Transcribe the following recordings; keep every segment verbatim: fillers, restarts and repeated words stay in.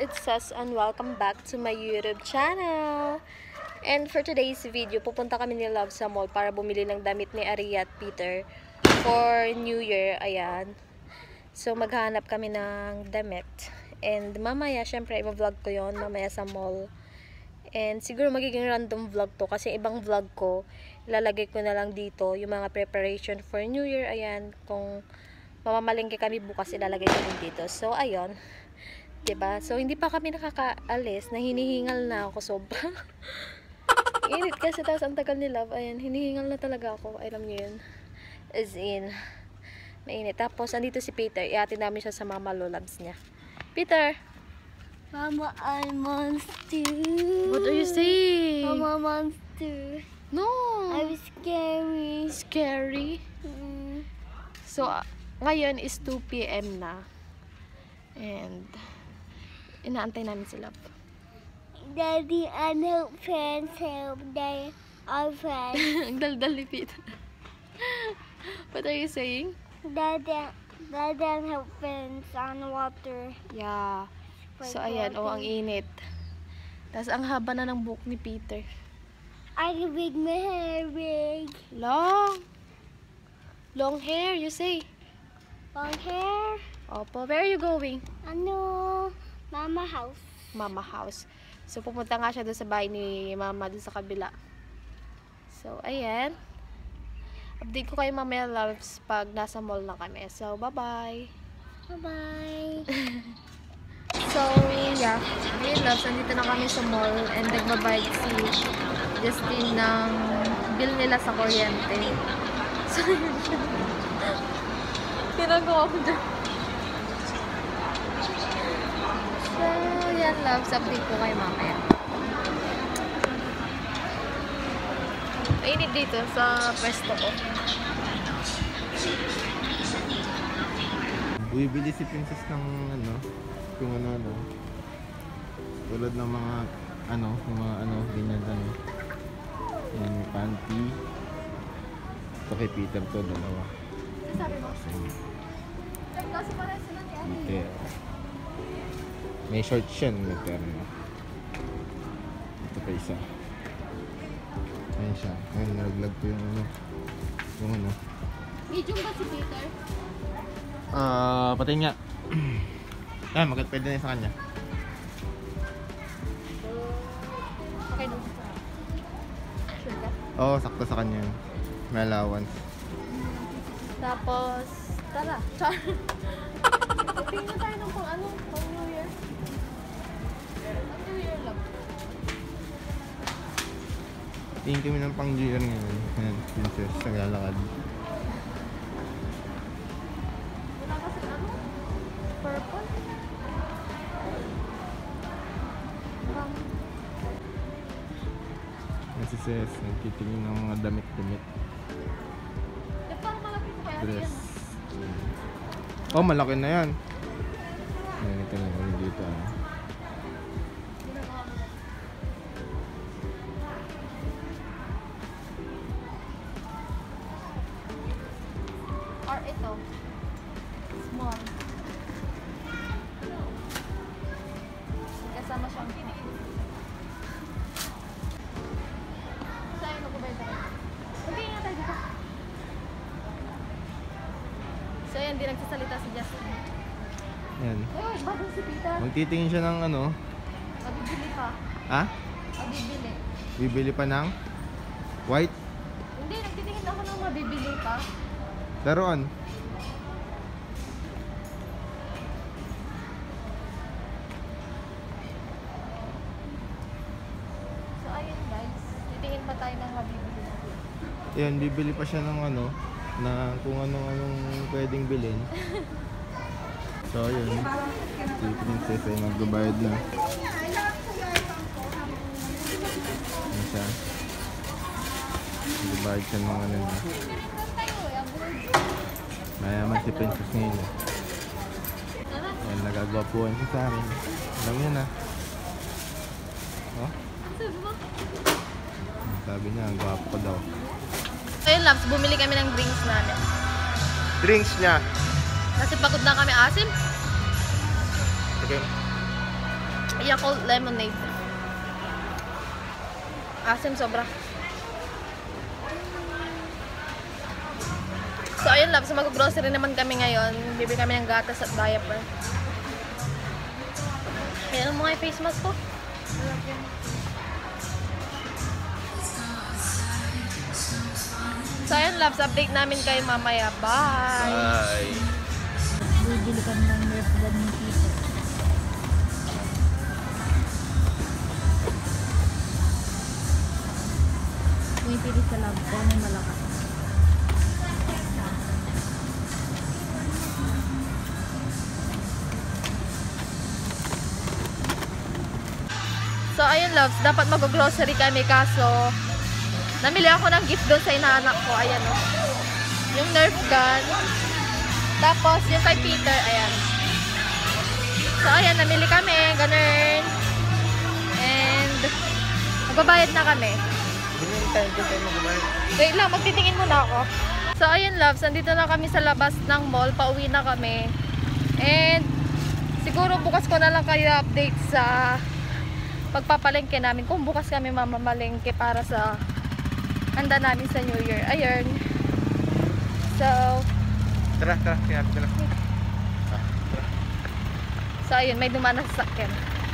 it's Sas and welcome back to my YouTube channel. And for today's video, pupunta kami ni Love sa mall para bumili ng damit ni Aria at Peter for New Year. Ayan. So maghanap kami ng damit. And mamaya, syempre, i-vlog ko yon mamaya sa mall. And siguro magiging random vlog to kasi ibang vlog ko, ilalagay ko na lang dito yung mga preparation for New Year. Ayan, kung mamamalingki kami bukas, ilalagay ko din dito. So, ayun. Diba? So, hindi pa kami nakakaalis. Nahinihingal na ako sobra. Init kasi, tapos ang tagal ni Love. Ayan, hinihingal na talaga ako. Alam niyo yun. As in, mainit. Tapos, andito si Peter. Ihatin namin siya sa mama lolabs niya. Peter! Mama, I'm monster. What are you saying? Mama, monster. No! I'm scary. Scary? Mm. So, uh, ngayon is two P M na. And, inaantay namin si Love. Daddy, and help friends help they our friends. Ang daldal ni Peter. What are you saying? Daddy, daddy and help friends on water. Yeah. Like So, ayan. Oh, ang init. Tapos, ang haba na ng buhok ni Peter. I can make my hair big. Long. Long hair, you say. Long hair. Opo. Where are you going? Ano? Mama house. Mama house. So, pupunta nga siya doon sa bahay ni Mama doon sa kabila. So, ayan. Update ko kayo mamaya, loves, pag nasa mall na kami. So, bye-bye. Bye-bye. So, yeah. Ngayon, loves, nandito na kami sa mall and nagbabayad si Justin ng bill nila sa kuryente. So, ginagawa ko dyan. So, yan, loves. Update ko kayo mamaya. Mainit dito sa pwesto ko. Bibili si Princess ng ano, kung ano-ano. Tulad ng mga ano, yung mga ano, ganyan ano. Yan, may panty. Ito kay Peter to, dalawa. Sabi mo? Kasi pala sila ni Annie. Peter. May short siya, may terno. Ito pa isa. Ayan siya. Ayan, nalaglag ko yung ano. Yung ano. Medium ba si Peter? Ah, uh, patayin nga. Ayan, maganda pwede na sa kanya. Okay, no. Sure ka? Oo, oh, sakto sa kanya yun. May allowance. Tapos, tara. Char. Tingnan tayo ng pang ano, pang New Year. Pang New Year lang. Tingin kami ng pang New Year ngayon. Ayan, Princess, naglalakad. Wala kasi ano? Purple? Um, Ayan si Ses, nagtitingin ng mga damit-damit. eh, parang malapit pa yan. Dress. Oh, malaki na yan. Ayan, ito na yun dito. Ah. Or ito. Small. Kasama siyang pinit. Saan ako ba ito? Hindi nga tayo dito. So yan, di nagsasalita si Justin. Ayan. Uy, bagong si Peter. Magtitingin siya ng ano. Mabibili pa. Ha? Mabibili. Bibili pa ng white? Hindi, nagtitingin ako ng mabibili pa. Laruan. So ayun guys, titingin pa tayo ng mabibili. Ayan, bibili pa siya ng ano, na kung anong-anong pwedeng bilhin. So, ayun. Si Princess ay magbabayad na. Ayan siya. Magbabayad siya ng ano na. Mayaman si Princess ngayon. Ayan, nagagwapuan siya sa akin. Alam niya na. Oh? Sabi niya, ang gwapo ko daw. So yun, loves, bumili kami ng drinks namin. Drinks niya. Kasi pagod na kami asim. Okay. Yakult lemonade. Asim sobra. So, ayun lang. So, mag-grocery naman kami ngayon. Bibili kami ng gatas at diaper. Ayan mo nga yung face mask ko. So, ayun, loves. Update namin kayo mamaya. Bye! Bye! Bibili kami ng Nerf gun ni Peter. Pumipili sa lab ko ng malakas. So, ayun, loves. Dapat mag-grocery kami kaso namili ako ng gift doon sa inaanak ko. Ayan, o. Yung Nerf gun. Tapos, yung kay Peter. Ayan. So, ayan. Namili kami. Ganun. And, magbabayad na kami. Binili tayo doon tayo mag-umahin. Wait lang. Magtitingin muna ako. So, ayun, loves. Andito na kami sa labas ng mall. Pauwi na kami. And, siguro bukas ko na lang kayo update sa pagpapalengke namin. Kung bukas kami mamamalengke para sa handa namin sa New Year. Ayun. So, Tara, tara. Kaya, tara. so ayun. May dumaan na sasakyan.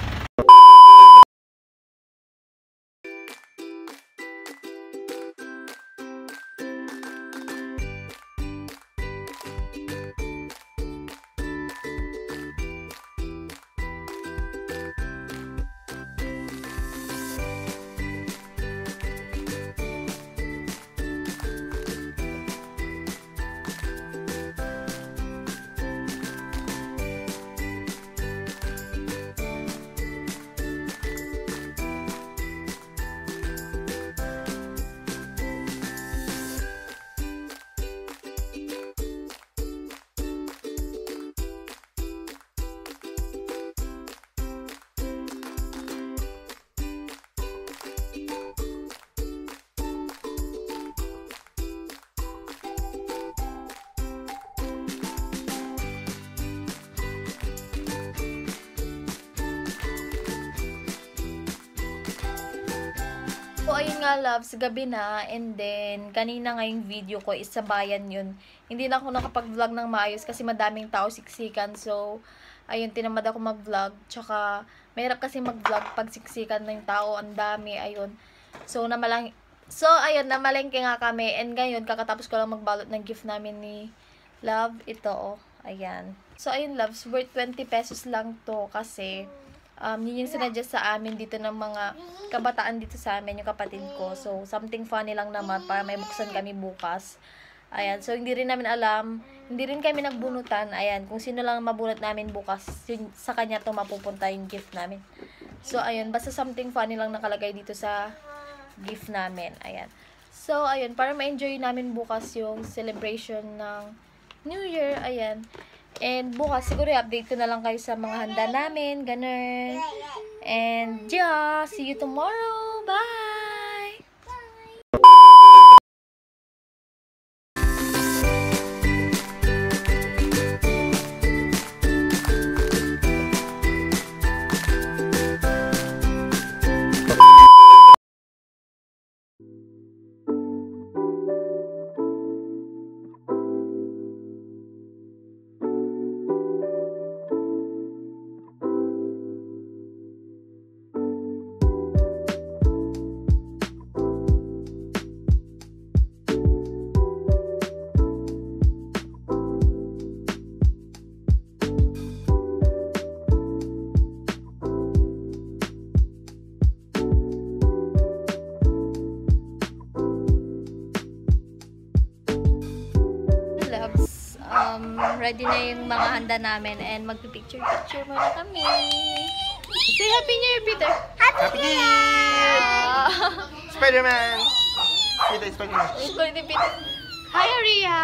So, ayun nga, loves, gabi na, and then, kanina nga yung video ko is sa bayan yun. Hindi na ako nakapag-vlog ng maayos kasi madaming tao siksikan. So, ayun, tinamad ako mag-vlog. Tsaka, mahirap kasi mag-vlog pag siksikan na yung tao, ang dami, ayun. So, namalang, so, ayun, namalengke nga kami, and ngayon, kakatapos ko lang magbalot ng gift namin ni Love. Ito, oh, ayan. So, ayun, loves, worth twenty pesos lang to kasi, Um, yun yung sinadjust sa amin dito ng mga kabataan dito sa amin, yung kapatid ko. So, something funny lang naman para may buksan kami bukas. Ayan. So, hindi rin namin alam. Hindi rin kami nagbunutan. Ayan. Kung sino lang mabunot namin bukas, yun, sa kanya to mapupunta yung gift namin. So, ayun. Basta something funny lang nakalagay dito sa gift namin. Ayan. So, ayun. Para ma-enjoy namin bukas yung celebration ng New Year. Ayan. And bukas, siguro i-update ko na lang kayo sa mga handa namin. Ganun. And yeah, see you tomorrow. Bye! Um, ready na yung mga handa namin and magpipicture-picture muna kami. Say Happy New Year, Peter! Happy New Year! Uh, Spider-Man! Peter, Spider-Man. Wait ko ni Peter. Hi, Aria!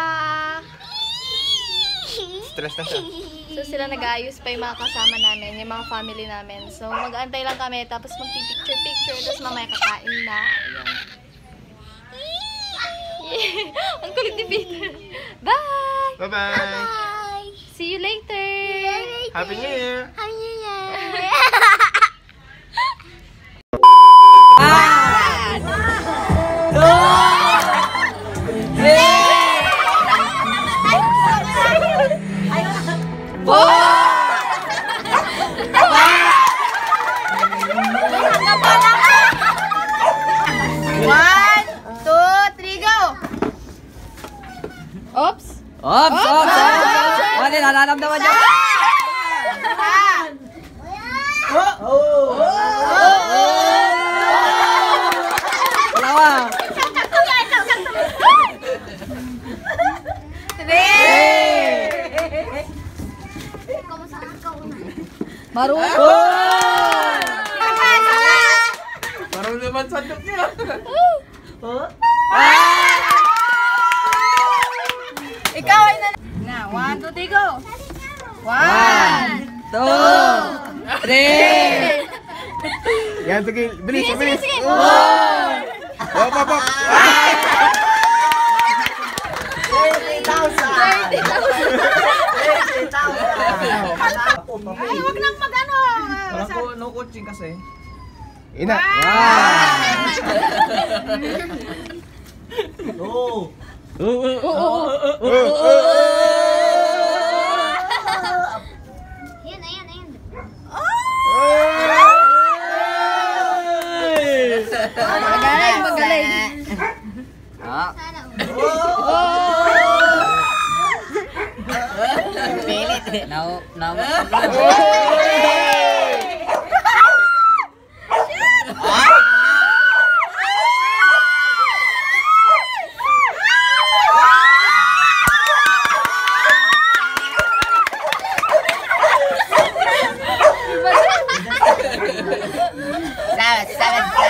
Stress na siya. So, sila nag-aayos pa yung mga kasama namin, yung mga family namin. So, mag-aantay lang kami, tapos magpipicture-picture, tapos mamaya kakain na. Ayan. Yeah. Ang kulit ni Peter. Bye! Bye-bye! Bye. See you later! Happy New Year! Happy New Year. Ops, ops, ops. Ano nararamdaman niya? Dalawa. Marunong. Parang naman sandok niya. Ikaw ay na... Na, one, two, three, go! One, two, three. Yan, sige. Bilis, bilis. Four. Hop, hop, hop. Ay, huwag nang mag-ano! Parang ko, no coaching kasi. Ina. Oo. Ayan, ayan, ayan. Magaling, magaling. Ah. Pilit. Now, now. Sabat, sabat,